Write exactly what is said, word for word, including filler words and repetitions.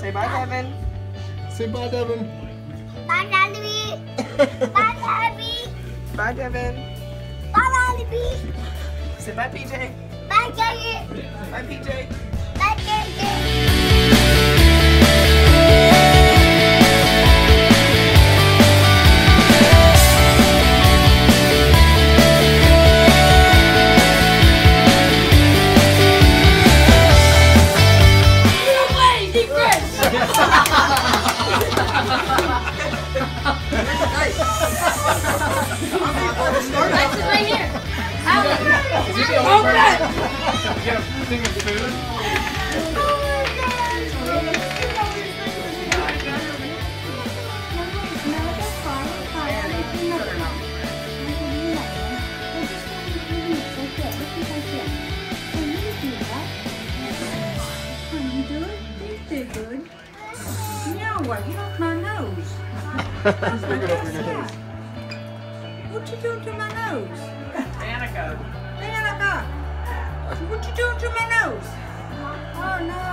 Say bye, Devin. Say bye, Devin. Bye, Daddy. Bye, Daddy. Bye, Devin. Bye, Daddy. Say bye, P J. Bye, Daddy. Bye, P J. Bye, Daddy. Right here. Is he the only person? Get a thing of food? Did good. Now what? You off my nose. That's my nose. What you doing to my nose? Danica. Danica. What you doing to my nose? Oh no.